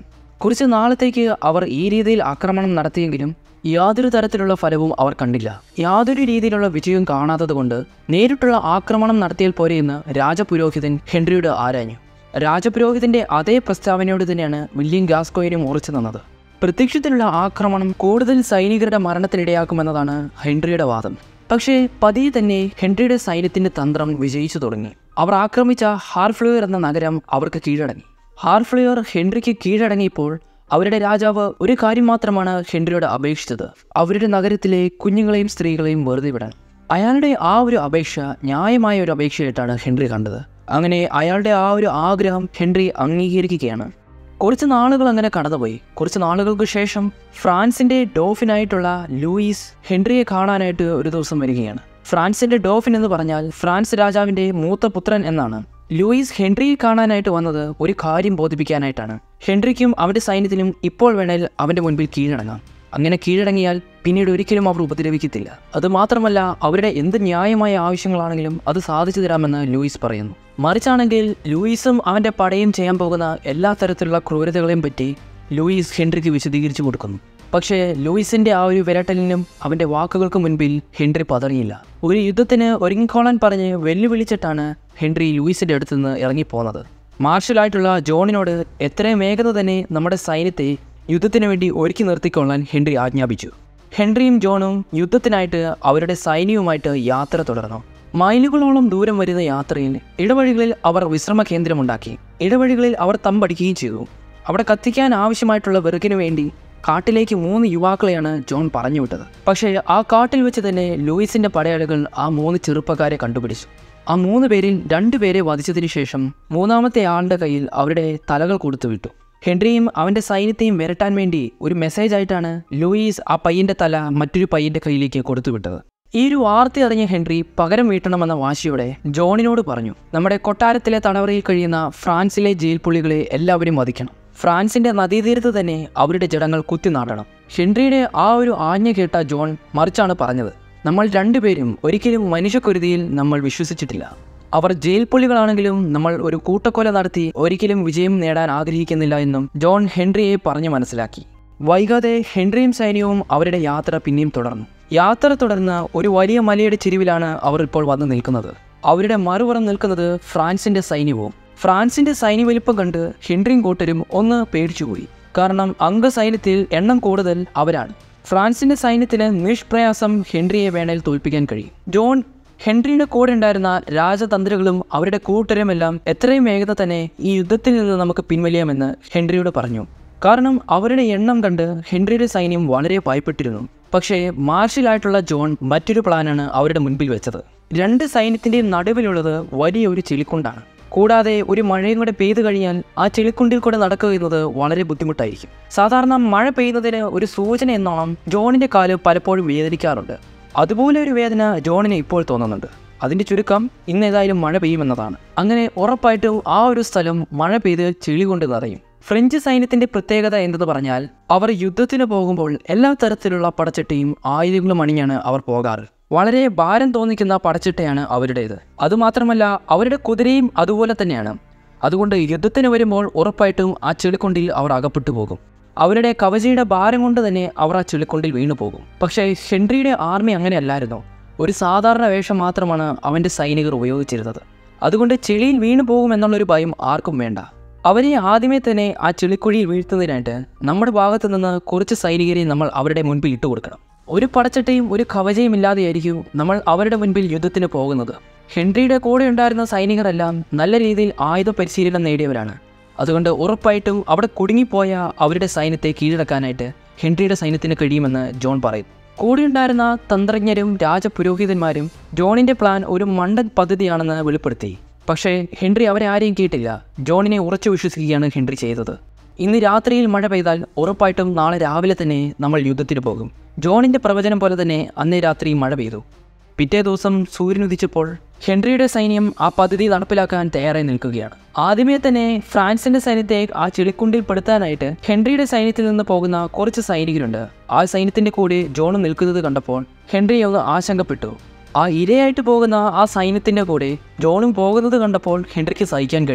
കുറച്ച് നാളത്തേക്ക് അവർ ഈ രീതിയിൽ ആക്രമണം നടത്തിയെങ്കിലും യാതൊരു തരത്തിലുള്ള ഫലവും അവർ കണ്ടില്ല. യാതൊരു രീതിയിലുള്ള വിജയവും കാണാത്തതുകൊണ്ട് നേരിട്ടുള്ള ആക്രമണം നടത്തിയാൽ പോരെയെന്ന് രാജപുരോഹിതൻ ഹെൻറിയോട് ആരാഞ്ഞു. രാജപുരോഹിതന്റെ അതേ പ്രസ്താവനയോട് തന്നെയാണ് വില്യം ഗാസ്കോയിനും ഉറച്ചു നിന്നത്. പ്രത്യക്ഷത്തിലുള്ള ആക്രമണം കൂടുതൽ സൈനികരുടെ മരണത്തിനിടയാക്കുമെന്നതാണ് ഹെൻറിയുടെ വാദം. പക്ഷേ പതിയെ തന്നെ ഹെൻറിയുടെ സൈന്യത്തിന്റെ തന്ത്രം വിജയിച്ചു തുടങ്ങി. അവർ ആക്രമിച്ച ഹാർഫ്ലൂയർ എന്ന നഗരം അവർക്ക് കീഴടങ്ങി. ഹാർഫ്ലൂയർ ഹെൻറിക്ക് കീഴടങ്ങിയപ്പോൾ അവരുടെ രാജാവ് ഒരു കാര്യം മാത്രമാണ് ഹെൻറിയോട് അപേക്ഷിച്ചത്: അവരുടെ നഗരത്തിലെ കുഞ്ഞുങ്ങളെയും സ്ത്രീകളെയും വെറുതെ വിടാൻ. അയാളുടെ ആ ഒരു അപേക്ഷ ന്യായമായ ഒരു അപേക്ഷയായിട്ടാണ് ഹെൻറി കണ്ടത്. അങ്ങനെ അയാളുടെ ആ ഒരു ആഗ്രഹം ഹെൻറി അംഗീകരിക്കുകയാണ്. കുറച്ച് നാളുകൾ അങ്ങനെ കടന്നുപോയി. കുറച്ച് നാളുകൾക്ക് ശേഷം ഫ്രാൻസിന്റെ ഡോഫിനായിട്ടുള്ള ലൂയിസ് ഹെൻറിയെ കാണാനായിട്ട് ഒരു ദിവസം വരികയാണ്. ഫ്രാൻസിന്റെ ഡോഫിൻ എന്ന് പറഞ്ഞാൽ ഫ്രാൻസ് രാജാവിന്റെ മൂത്ത പുത്രൻ എന്നാണ്. ലൂയിസ് ഹെൻറിയെ കാണാനായിട്ട് വന്നത് ഒരു കാര്യം ബോധിപ്പിക്കാനായിട്ടാണ്. ഹെൻറിക്കും അവന്റെ സൈന്യത്തിനും ഇപ്പോൾ വേണേൽ അവന്റെ മുൻപിൽ കീഴടങ്ങാം. അങ്ങനെ കീഴടങ്ങിയാൽ പിന്നീട് ഒരിക്കലും അവർ ഉപദ്രവിക്കത്തില്ല. അതുമാത്രമല്ല, അവരുടെ എന്ത് ന്യായമായ ആവശ്യങ്ങളാണെങ്കിലും അത് സാധിച്ചു തരാമെന്ന് ലൂയിസ് പറയുന്നു. മറിച്ചാണെങ്കിൽ ലൂയിസും അവന്റെ പടയും ചെയ്യാൻ പോകുന്ന എല്ലാ തരത്തിലുള്ള ക്രൂരതകളെയും പറ്റി ലൂയിസ് ഹെൻറിക്ക് വിശദീകരിച്ചു കൊടുക്കുന്നു. പക്ഷേ ലൂയിസിന്റെ ആ ഒരു വിരട്ടലിനും അവന്റെ വാക്കുകൾക്ക് മുൻപിൽ ഹെൻറി പതറിയില്ല. ഒരു യുദ്ധത്തിന് ഒരുങ്ങിക്കോളാൻ പറഞ്ഞ് വെല്ലുവിളിച്ചിട്ടാണ് ഹെൻറി ലൂയിസിന്റെ അടുത്ത് നിന്ന് ഇറങ്ങിപ്പോന്നത്. മാർഷലായിട്ടുള്ള ജോണിനോട് എത്രയും വേഗത തന്നെ നമ്മുടെ സൈന്യത്തെ യുദ്ധത്തിന് വേണ്ടി ഒരുക്കി നിർത്തിക്കൊള്ളാൻ ഹെൻറി ആജ്ഞാപിച്ചു. ഹെൻറിയും ജോണും യുദ്ധത്തിനായിട്ട് അവരുടെ സൈന്യവുമായിട്ട് യാത്ര തുടർന്നു. മൈലുകളോളം ദൂരം വരുന്ന യാത്രയിൽ ഇടവഴികളിൽ അവർ വിശ്രമ കേന്ദ്രമുണ്ടാക്കി. ഇടവഴികളിൽ അവർ തമ്പടിക്കുകയും ചെയ്തു. അവിടെ കത്തിക്കാൻ ആവശ്യമായിട്ടുള്ള വിറകിനു വേണ്ടി കാട്ടിലേക്ക് മൂന്ന് യുവാക്കളെയാണ് ജോൺ പറഞ്ഞു വിട്ടത്. പക്ഷേ ആ കാട്ടിൽ വെച്ച് തന്നെ ലൂയിസിന്റെ പടയാളികൾ ആ മൂന്ന് ചെറുപ്പക്കാരെ കണ്ടുപിടിച്ചു. ആ മൂന്ന് പേരിൽ രണ്ടുപേരെ വധിച്ചതിനു ശേഷം മൂന്നാമത്തെ ആളുടെ കയ്യിൽ അവരുടെ തലകൾ കൊടുത്തു വിട്ടു. ഹെൻറിയും അവന്റെ സൈന്യത്തെയും വിരട്ടാൻ വേണ്ടി ഒരു മെസ്സേജ് ആയിട്ടാണ് ലൂയിസ് ആ പയ്യന്റെ തല മറ്റൊരു പയ്യന്റെ കയ്യിലേക്ക് കൊടുത്തുവിട്ടത്. ഈ ഒരു വാർത്ത അറിഞ്ഞ ഹെൻറി പകരം വീട്ടണമെന്ന വാശിയോടെ ജോണിനോട് പറഞ്ഞു, നമ്മുടെ കൊട്ടാരത്തിലെ തടവറയിൽ കഴിയുന്ന ഫ്രാൻസിലെ ജയിൽ പുള്ളികളെ എല്ലാവരും വധിക്കണം. ഫ്രാൻസിന്റെ നദീതീരത്ത് തന്നെ അവരുടെ ജഡങ്ങൾ കുത്തിനാടണം. ഹെൻറിയുടെ ആ ഒരു ആജ്ഞ കേട്ട ജോൺ മറിച്ചാണ് പറഞ്ഞത്, നമ്മൾ രണ്ടുപേരും ഒരിക്കലും മനുഷ്യക്കുരുതിയിൽ നമ്മൾ വിശ്വസിച്ചിട്ടില്ല. അവർ ജയിൽ പുള്ളികളാണെങ്കിലും നമ്മൾ ഒരു കൂട്ടക്കൊല നടത്തി ഒരിക്കലും വിജയം നേടാൻ ആഗ്രഹിക്കുന്നില്ല എന്നും ജോൺ ഹെൻറിയെ പറഞ്ഞു മനസ്സിലാക്കി. വൈകാതെ ഹെൻറിയും സൈന്യവും അവരുടെ യാത്ര പിന്നെയും തുടർന്നു. യാത്ര തുടർന്ന് ഒരു വലിയ മലയുടെ ചെരുവിലാണ് അവർ ഇപ്പോൾ വന്നു നിൽക്കുന്നത്. അവരുടെ മറുപുറം നിൽക്കുന്നത് ഫ്രാൻസിന്റെ സൈന്യവും. ഫ്രാൻസിന്റെ സൈന്യ വലിപ്പം കണ്ട് ഹെൻറിയും കൂട്ടരും ഒന്ന് പേടിച്ചുപോയി. കാരണം അംഗസൈന്യത്തിൽ എണ്ണം കൂടുതൽ അവരാണ്. ഫ്രാൻസിന്റെ സൈന്യത്തിന് നിഷ്പ്രയാസം ഹെൻറിയെ വേണേൽ തോൽപ്പിക്കാൻ കഴിയും. ജോൺ ഹെൻറിയുടെ കൂടെ ഉണ്ടായിരുന്ന രാജതന്ത്രികളും അവരുടെ കൂട്ടരുമെല്ലാം എത്രയും വേഗത തന്നെ ഈ യുദ്ധത്തിൽ നിന്ന് നമുക്ക് പിൻവലിയാമെന്ന് ഹെൻറിയോട് പറഞ്ഞു. കാരണം അവരുടെ എണ്ണം കണ്ട് ഹെൻറിയുടെ സൈന്യം വളരെ ഭയപ്പെട്ടിരുന്നു. പക്ഷേ മാർഷലായിട്ടുള്ള ജോൺ മറ്റൊരു പ്ലാനാണ് അവരുടെ മുൻപിൽ വെച്ചത്. രണ്ട് സൈന്യത്തിൻ്റെയും നടുവിലുള്ളത് വലിയൊരു ചെളിക്കുണ്ടാണ്. കൂടാതെ ഒരു മഴയും കൂടെ പെയ്തു കഴിഞ്ഞാൽ ആ ചെളിക്കുണ്ടിൽ കൂടെ നടക്കുക എന്നത് വളരെ ബുദ്ധിമുട്ടായിരിക്കും. സാധാരണ മഴ പെയ്യുന്നതിന് ഒരു സൂചന എന്നോണം ജോണിൻ്റെ കാല് പലപ്പോഴും വേദനിക്കാറുണ്ട്. അതുപോലെ ഒരു വേദന ജോണിന് ഇപ്പോൾ തോന്നുന്നുണ്ട്. അതിൻ്റെ ചുരുക്കം ഇന്ന് ഏതായാലും മഴ പെയ്യുമെന്നതാണ്. അങ്ങനെ ഉറപ്പായിട്ടും ആ ഒരു സ്ഥലം മഴ പെയ്ത് ചെളി കൊണ്ട് നിറയും. ഫ്രഞ്ച് സൈന്യത്തിന്റെ പ്രത്യേകത എന്തെന്ന് പറഞ്ഞാൽ അവർ യുദ്ധത്തിന് പോകുമ്പോൾ എല്ലാ തരത്തിലുള്ള പടച്ചട്ടയും ആയുധങ്ങളും അണിഞ്ഞാണ് അവർ പോകാറ്. വളരെ ഭാരം തോന്നിക്കുന്ന പടച്ചിട്ടയാണ് അവരുടേത്. അതുമാത്രമല്ല അവരുടെ കുതിരയും അതുപോലെ തന്നെയാണ്. അതുകൊണ്ട് യുദ്ധത്തിന് വരുമ്പോൾ ഉറപ്പായിട്ടും ആ ചെളിക്കൊണ്ടിൽ അവർ അകപ്പെട്ടു പോകും. അവരുടെ കവചയുടെ ഭാരം കൊണ്ട് തന്നെ അവർ ആ ചെളിക്കൊണ്ടിൽ വീണു പോകും. പക്ഷേ ഹെൻറിയുടെ ആർമി അങ്ങനെയല്ലായിരുന്നു. ഒരു സാധാരണ വേഷം മാത്രമാണ് അവൻ്റെ സൈനികർ ഉപയോഗിച്ചിരുന്നത്. അതുകൊണ്ട് ചെളിയിൽ വീണു പോകുമെന്നുള്ളൊരു ഭയം ആർക്കും വേണ്ട. അവരെ ആദ്യമേ തന്നെ ആ ചെളിക്കുഴിയിൽ വീഴ്ത്തുന്നതിനായിട്ട് നമ്മുടെ ഭാഗത്തു നിന്ന് കുറച്ച് സൈനികരെ നമ്മൾ അവരുടെ മുൻപിൽ ഇട്ട് കൊടുക്കണം. ഒരു പടച്ചട്ടയും ഒരു കവചയും ഇല്ലാതെയായിരിക്കും നമ്മൾ അവരുടെ മുൻപിൽ യുദ്ധത്തിന് പോകുന്നത്. ഹെൻറിയുടെ കൂടെ ഉണ്ടായിരുന്ന സൈനികരെല്ലാം നല്ല രീതിയിൽ ആയുധ പരിശീലനം നേടിയവരാണ്. അതുകൊണ്ട് ഉറപ്പായിട്ടും അവിടെ കുടുങ്ങിപ്പോയ അവരുടെ സൈന്യത്തെ കീഴടക്കാനായിട്ട് ഹെൻറിയുടെ സൈന്യത്തിന് കഴിയുമെന്ന് ജോൺ പറയും. കൂടെയുണ്ടായിരുന്ന തന്ത്രജ്ഞരും രാജപുരോഹിതന്മാരും ജോണിൻ്റെ പ്ലാൻ ഒരു മണ്ടൻ പദ്ധതിയാണെന്ന് വെളിപ്പെടുത്തി. പക്ഷേ ഹെൻറി അവരെ ആരെയും കേട്ടില്ല. ജോണിനെ ഉറച്ചു വിശ്വസിക്കുകയാണ് ഹെൻറി ചെയ്തത്. ഇന്ന് രാത്രിയിൽ മഴ പെയ്താൽ ഉറപ്പായിട്ടും നാളെ രാവിലെ തന്നെ നമ്മൾ യുദ്ധത്തിന് പോകും. ജോണിൻ്റെ പ്രവചനം പോലെ തന്നെ അന്നേ രാത്രി മഴ പെയ്തു. പിറ്റേ ദിവസം സൂര്യൻ ഉദിച്ചപ്പോൾ ഹെൻറിയുടെ സൈന്യം ആ പദ്ധതി നടപ്പിലാക്കാൻ തയ്യാറായി നിൽക്കുകയാണ്. ആദ്യമേ തന്നെ ഫ്രാൻസിന്റെ സൈന്യത്തെ ആ ചെളിക്കുണ്ടിൽ പെടുത്താനായിട്ട് ഹെൻറിയുടെ സൈന്യത്തിൽ നിന്ന് പോകുന്ന കുറച്ച് സൈനികരുണ്ട്. ആ സൈന്യത്തിന്റെ കൂടെ ജോൺ നിൽക്കുന്നത് കണ്ടപ്പോൾ ഹെൻറി ഒന്ന് ആശങ്കപ്പെട്ടു. ആ ഇരയായിട്ട് പോകുന്ന ആ സൈന്യത്തിന്റെ കൂടെ ജോണും പോകുന്നത് കണ്ടപ്പോൾ ഹെൻറിക്ക് സഹിക്കാൻ കഴിയില്ല.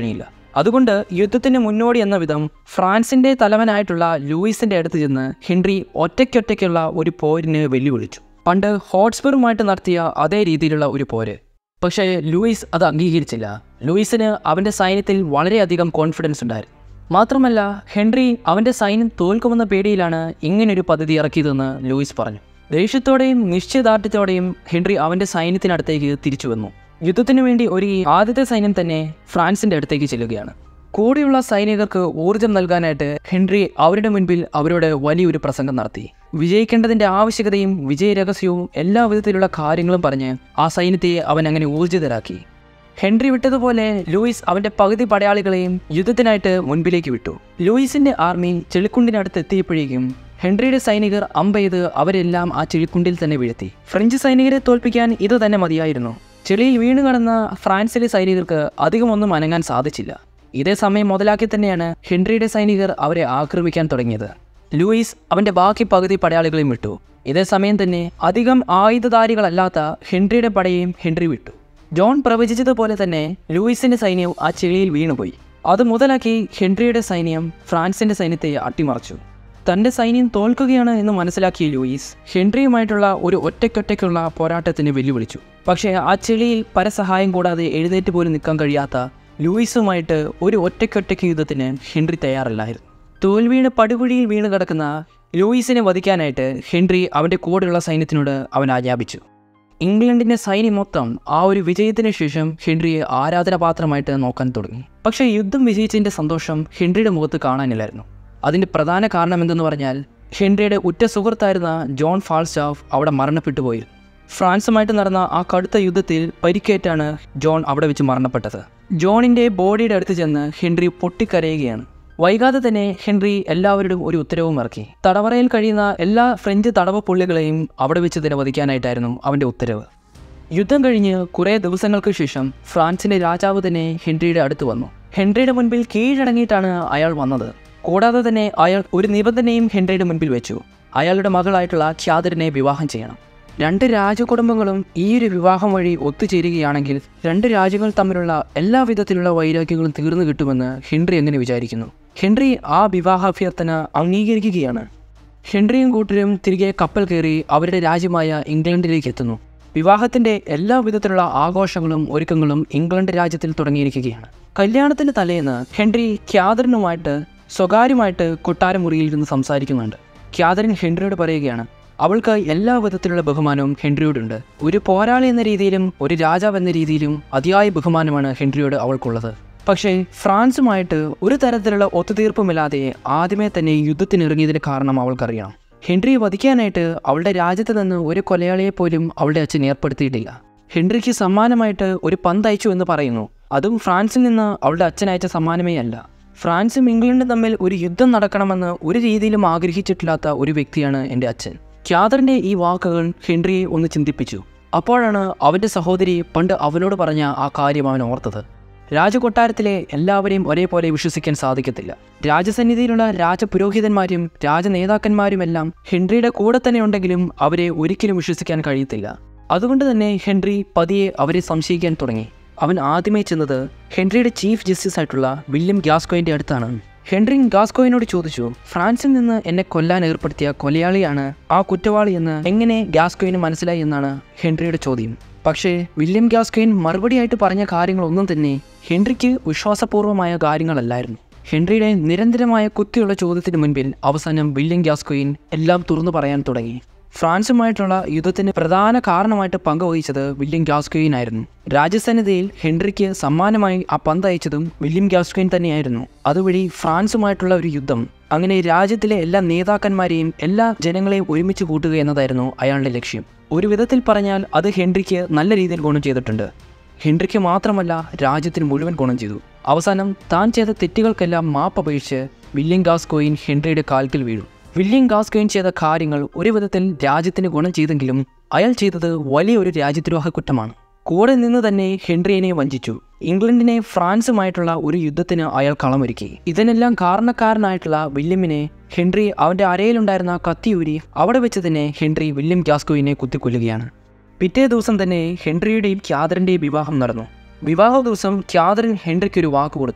അതുകൊണ്ട് യുദ്ധത്തിന് മുന്നോടി എന്ന വിധം ഫ്രാൻസിൻ്റെ തലവനായിട്ടുള്ള ലൂയിസിൻ്റെ അടുത്ത് ചെന്ന് ഹെൻറി ഒറ്റയ്ക്കൊറ്റയ്ക്കുള്ള ഒരു പോരിന് വെല്ലുവിളിച്ചു. പണ്ട് ഹോട്ട്സ്പറുമായിട്ട് നടത്തിയ അതേ രീതിയിലുള്ള ഒരു പോര്. പക്ഷേ ലൂയിസ് അത് അംഗീകരിച്ചില്ല. ലൂയിസിന് അവൻ്റെ സൈന്യത്തിൽ വളരെയധികം കോൺഫിഡൻസ് ഉണ്ടായിരുന്നു. മാത്രമല്ല ഹെൻറി അവൻ്റെ സൈന്യം തോൽക്കുമെന്ന പേടിയിലാണ് ഇങ്ങനൊരു പദ്ധതി ഇറക്കിയതെന്ന് ലൂയിസ് പറഞ്ഞു. ദേഷ്യത്തോടെയും നിശ്ചയദാർഢ്യത്തോടെയും ഹെൻറി അവൻ്റെ സൈന്യത്തിനടുത്തേക്ക് തിരിച്ചു വന്നു. യുദ്ധത്തിനു വേണ്ടി ഒരു ആദ്യത്തെ സൈന്യം തന്നെ ഫ്രാൻസിൻ്റെ അടുത്തേക്ക് ചെല്ലുകയാണ്. കൂടെയുള്ള സൈനികർക്ക് ഊർജ്ജം നൽകാനായിട്ട് ഹെൻറി അവരുടെ മുൻപിൽ അവരോട് വലിയൊരു പ്രസംഗം നടത്തി. വിജയിക്കേണ്ടതിൻ്റെ ആവശ്യകതയും വിജയരഹസ്യവും എല്ലാ വിധത്തിലുള്ള കാര്യങ്ങളും പറഞ്ഞ് ആ സൈന്യത്തെ അവൻ അങ്ങനെ ഊർജിതരാക്കി. ഹെൻറി വിട്ടതുപോലെ ലൂയിസ് അവൻ്റെ പകുതി പടയാളികളെയും യുദ്ധത്തിനായിട്ട് മുൻപിലേക്ക് വിട്ടു. ലൂയിസിൻ്റെ ആർമി ചെളിക്കുണ്ടിനടുത്ത് എത്തിയപ്പോഴേക്കും ഹെൻറിയുടെ സൈനികർ അമ്പെയ്ത് അവരെല്ലാം ആ ചെളിക്കുണ്ടിൽ തന്നെ വീഴ്ത്തി. ഫ്രഞ്ച് സൈനികരെ തോൽപ്പിക്കാൻ ഇത് തന്നെ മതിയായിരുന്നു. ചെളിയിൽ വീണു കടന്ന ഫ്രാൻസിലെ സൈനികർക്ക് അധികമൊന്നും അനങ്ങാൻ സാധിച്ചില്ല. ഇതേ സമയം മുതലാക്കി തന്നെയാണ് ഹെൻറിയുടെ സൈനികർ അവരെ ആക്രമിക്കാൻ തുടങ്ങിയത്. ലൂയിസ് അവൻ്റെ ബാക്കി പകുതി പടയാളികളെയും വിട്ടു. ഇതേ സമയം തന്നെ അധികം ആയുധധാരികളല്ലാത്ത ഹെൻറിയുടെ പടയെയും ഹെൻറി വിട്ടു. ജോൺ പ്രവചിച്ചതുപോലെ തന്നെ ലൂയിസിൻ്റെ സൈന്യം ആ ചെളിയിൽ വീണുപോയി. അത് മുതലാക്കി ഹെൻറിയുടെ സൈന്യം ഫ്രാൻസിൻ്റെ സൈന്യത്തെ അട്ടിമറിച്ചു. തൻ്റെ സൈന്യം തോൽക്കുകയാണ് എന്ന് മനസ്സിലാക്കിയ ലൂയിസ് ഹെൻറിയുമായിട്ടുള്ള ഒരു ഒറ്റയ്ക്കൊറ്റയ്ക്കുള്ള പോരാട്ടത്തിന് വെല്ലുവിളിച്ചു. പക്ഷേ ആ ചെളിയിൽ പരസഹായം കൂടാതെ എഴുന്നേറ്റ് പോലും നിൽക്കാൻ കഴിയാത്ത ലൂയിസുമായിട്ട് ഒരു ഒറ്റയ്ക്കൊറ്റയ്ക്ക് യുദ്ധത്തിന് ഹെൻറി തയ്യാറല്ലായിരുന്നു. തോൽവീണ് പടുകുഴിയിൽ വീണ് കിടക്കുന്ന ലൂയിസിനെ വധിക്കാനായിട്ട് ഹെൻറി അവൻ്റെ കൂടെയുള്ള സൈന്യത്തിനോട് അവൻ ആജ്ഞാപിച്ചു. ഇംഗ്ലണ്ടിൻ്റെ സൈന്യം മൊത്തം ആ ഒരു വിജയത്തിന് ശേഷം ഹെൻറിയെ ആരാധനാപാത്രമായിട്ട് നോക്കാൻ തുടങ്ങി. പക്ഷേ യുദ്ധം വിജയിച്ചതിൻ്റെ സന്തോഷം ഹെൻറിയുടെ മുഖത്ത് കാണാനില്ലായിരുന്നു. അതിൻ്റെ പ്രധാന കാരണം എന്തെന്ന് പറഞ്ഞാൽ ഹെൻറിയുടെ ഉറ്റ സുഹൃത്തായിരുന്ന ജോൺ ഫാൾസ്റ്റാഫ് അവിടെ മരണപ്പെട്ടു പോയി. ഫ്രാൻസുമായിട്ട് നടന്ന ആ കടുത്ത യുദ്ധത്തിൽ പരിക്കേറ്റാണ് ജോൺ അവിടെ വെച്ച് മരണപ്പെട്ടത്. ജോണിൻ്റെ ബോഡിയുടെ അടുത്ത് ചെന്ന് ഹെൻറി പൊട്ടിക്കരയുകയാണ്. വൈകാതെ തന്നെ ഹെൻറി എല്ലാവരോടും ഒരു ഉത്തരവും ഇറക്കി. തടവറയിൽ കഴിയുന്ന എല്ലാ ഫ്രഞ്ച് തടവ പുള്ളികളെയും അവിടെ വെച്ച് തന്നെ വധിക്കാനായിട്ടായിരുന്നു അവൻ്റെ ഉത്തരവ്. യുദ്ധം കഴിഞ്ഞ് കുറേ ദിവസങ്ങൾക്ക് ശേഷം ഫ്രാൻസിൻ്റെ രാജാവ് തന്നെ ഹെൻറിയുടെ അടുത്ത് വന്നു. ഹെൻറിയുടെ മുൻപിൽ കീഴടങ്ങിയിട്ടാണ് അയാൾ വന്നത്. കൂടാതെ തന്നെ അയാൾ ഒരു നിബന്ധനയും ഹെൻറിയുടെ മുൻപിൽ വെച്ചു. അയാളുടെ മകളായിട്ടുള്ള ക്യാതറിനെ വിവാഹം ചെയ്യണം. രണ്ട് രാജകുടുംബങ്ങളും ഈ ഒരു വിവാഹം വഴി ഒത്തുചേരുകയാണെങ്കിൽ രണ്ട് രാജ്യങ്ങൾ തമ്മിലുള്ള എല്ലാ വിധത്തിലുള്ള വൈരാഗ്യങ്ങളും തീർന്നു കിട്ടുമെന്ന് ഹെൻറി എങ്ങനെ വിചാരിക്കുന്നു. ഹെൻറി ആ വിവാഹാഭ്യർത്ഥന അംഗീകരിക്കുകയാണ്. ഹെൻറിയും കൂട്ടരും തിരികെ കപ്പൽ കയറി അവരുടെ രാജ്യമായ ഇംഗ്ലണ്ടിലേക്ക് എത്തുന്നു. വിവാഹത്തിൻ്റെ എല്ലാ വിധത്തിലുള്ള ആഘോഷങ്ങളും ഒരുക്കങ്ങളും ഇംഗ്ലണ്ട് രാജ്യത്തിൽ തുടങ്ങിയിരിക്കുകയാണ്. കല്യാണത്തിൻ്റെ തലേന്ന് ഹെൻറി ക്യാതറിനുമായിട്ട് സ്വകാര്യമായിട്ട് കൊട്ടാരമുറിയിൽ ഇരുന്ന് സംസാരിക്കുന്നുണ്ട്. ക്യാതറിൻ ഹെൻറിയോട് പറയുകയാണ് അവൾക്ക് എല്ലാ വിധത്തിലുള്ള ബഹുമാനവും ഹെൻറിയോടുണ്ട്. ഒരു പോരാളി എന്ന രീതിയിലും ഒരു രാജാവ് എന്ന രീതിയിലും അതിയായ ബഹുമാനമാണ് ഹെൻറിയോട് അവൾക്കുള്ളത്. പക്ഷേ ഫ്രാൻസുമായിട്ട് ഒരു തരത്തിലുള്ള ഒത്തുതീർപ്പുമില്ലാതെ ആദ്യമേ തന്നെ യുദ്ധത്തിനിറങ്ങിയതിന് കാരണം അവൾക്കറിയണം. ഹെൻറിയെ വധിക്കാനായിട്ട് അവളുടെ രാജ്യത്ത് നിന്ന് ഒരു കൊലയാളിയെ പോലും അവളുടെ അച്ഛൻ ഏർപ്പെടുത്തിയിട്ടില്ല. ഹെൻറിക്ക് സമ്മാനമായിട്ട് ഒരു പന്ത് അയച്ചു എന്ന് പറയുന്നു. അതും ഫ്രാൻസിൽ നിന്ന് അവളുടെ അച്ഛൻ അയച്ച സമ്മാനമേ അല്ല. ഫ്രാൻസും ഇംഗ്ലണ്ടും തമ്മിൽ ഒരു യുദ്ധം നടക്കണമെന്ന് ഒരു രീതിയിലും ആഗ്രഹിച്ചിട്ടില്ലാത്ത ഒരു വ്യക്തിയാണ് എൻ്റെ അച്ഛൻ. ക്യാതറിൻ്റെ ഈ വാക്കുകൾ ഹെൻറിയെ ഒന്ന് ചിന്തിപ്പിച്ചു. അപ്പോഴാണ് അവൻ്റെ സഹോദരി പണ്ട് അവനോട് പറഞ്ഞ ആ കാര്യം അവൻ ഓർത്തത്. രാജകൊട്ടാരത്തിലെ എല്ലാവരെയും ഒരേപോലെ വിശ്വസിക്കാൻ സാധിക്കത്തില്ല. രാജസന്നിധിയിലുള്ള രാജപുരോഹിതന്മാരും രാജനേതാക്കന്മാരുമെല്ലാം ഹെൻറിയുടെ കൂടെ തന്നെ ഉണ്ടെങ്കിലും അവരെ ഒരിക്കലും വിശ്വസിക്കാൻ കഴിയത്തില്ല. അതുകൊണ്ട് തന്നെ ഹെൻറി പതിയെ അവരെ സംശയിക്കാൻ തുടങ്ങി. അവൻ ആദ്യമേ ചെന്നത് ഹെൻറിയുടെ ചീഫ് ജസ്റ്റിസ് ആയിട്ടുള്ള വില്യം ഗ്യാസ്കോയിൻ്റെ അടുത്താണ്. ഹെൻറി ഗ്യാസ്കോയിനോട് ചോദിച്ചു, ഫ്രാൻസിൽ നിന്ന് എന്നെ കൊല്ലാൻ ഏർപ്പെടുത്തിയ കൊലയാളിയാണ് ആ കുറ്റവാളി എന്ന് എങ്ങനെ ഗ്യാസ്കോയിന് മനസ്സിലായി എന്നാണ് ഹെൻറിയുടെ ചോദ്യം. പക്ഷേ വില്യം ഗ്യാസ്കോയിൻ മറുപടിയായിട്ട് പറഞ്ഞ കാര്യങ്ങളൊന്നും തന്നെ ഹെൻറിക്ക് വിശ്വാസപൂർവമായ കാര്യങ്ങളല്ലായിരുന്നു. ഹെൻറിയുടെ നിരന്തരമായ കുത്തിയുള്ള ചോദ്യത്തിന് മുൻപിൽ അവസാനം വില്യം ഗ്യാസ്കോയിൻ എല്ലാം തുറന്നു പറയാൻ തുടങ്ങി. ഫ്രാൻസുമായിട്ടുള്ള യുദ്ധത്തിന് പ്രധാന കാരണമായിട്ട് പങ്കുവഹിച്ചത് വില്യം ഗ്യാസ്കോയിൻ ആയിരുന്നു. രാജസന്നിധിയിൽ ഹെൻറിക്ക് സമ്മാനമായി ആ പന്ത് അയച്ചതും വില്യം ഗ്യാസ്കോയിൻ തന്നെയായിരുന്നു. അതുവഴി ഫ്രാൻസുമായിട്ടുള്ള ഒരു യുദ്ധം, അങ്ങനെ രാജ്യത്തിലെ എല്ലാ നേതാക്കന്മാരെയും എല്ലാ ജനങ്ങളെയും ഒരുമിച്ച് കൂട്ടുക എന്നതായിരുന്നു അയാളുടെ ലക്ഷ്യം. ഒരു വിധത്തിൽ പറഞ്ഞാൽ അത് ഹെൻറിക്ക് നല്ല രീതിയിൽ ഗുണം ചെയ്തിട്ടുണ്ട്. ഹെൻറിക്ക് മാത്രമല്ല രാജ്യത്തിന് മുഴുവൻ ഗുണം ചെയ്തു. അവസാനം താൻ ചെയ്ത തെറ്റുകൾക്കെല്ലാം മാപ്പപേക്ഷിച്ച് വില്യം ഗ്യാസ്കോയിൻ ഹെൻറിയുടെ കാൽക്കൽ വീഴും. വില്യം ഗ്യാസ്കോയിൻ ചെയ്ത കാര്യങ്ങൾ ഒരു വിധത്തിൽ രാജ്യത്തിന് ഗുണം ചെയ്തെങ്കിലും അയാൾ ചെയ്തത് വലിയൊരു രാജ്യദ്രോഹ കുറ്റമാണ്. കൂടെ നിന്ന് തന്നെ ഹെൻറിയെ വഞ്ചിച്ചു. ഇംഗ്ലണ്ടിനെ ഫ്രാൻസുമായിട്ടുള്ള ഒരു യുദ്ധത്തിന് അയാൾ കളമൊരുക്കി. ഇതിനെല്ലാം കാരണക്കാരനായിട്ടുള്ള വില്യമിനെ ഹെൻറി അവൻ്റെ അരയിലുണ്ടായിരുന്ന കത്തിയൂരി അവിടെ വെച്ച് തന്നെ ഹെൻറി വില്യം ഗ്യാസ്കോയിനെ കുത്തിക്കൊല്ലുകയാണ്. പിറ്റേ ദിവസം തന്നെ ഹെൻറിയുടെയും ക്യാതറിൻ്റെയും വിവാഹം നടന്നു. വിവാഹ ദിവസം ക്യാതറിൻ ഹെൻറിക്ക് ഒരു വാക്ക് കൊടുത്തു.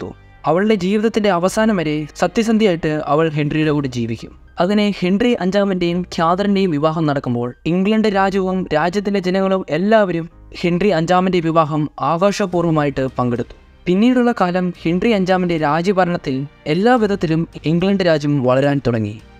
അവളുടെ ജീവിതത്തിൻ്റെ അവസാനം വരെ സത്യസന്ധിയായിട്ട് അവൾ ഹെൻറിയുടെ കൂടെ ജീവിക്കും. അങ്ങനെ ഹെൻറി അഞ്ചാമൻ്റെയും ക്യാതറിൻ്റെയും വിവാഹം നടക്കുമ്പോൾ ഇംഗ്ലണ്ട് രാജ്യവും രാജ്യത്തിൻ്റെ ജനങ്ങളും എല്ലാവരും ഹെൻറി അഞ്ചാമൻ്റെ വിവാഹം ആഘോഷപൂർവ്വമായിട്ട് പങ്കെടുത്തു. പിന്നീടുള്ള കാലം ഹെൻറി അഞ്ചാമൻ്റെ രാജ്യഭരണത്തിൽ എല്ലാ വിധത്തിലും ഇംഗ്ലണ്ട് രാജ്യം വളരാൻ തുടങ്ങി.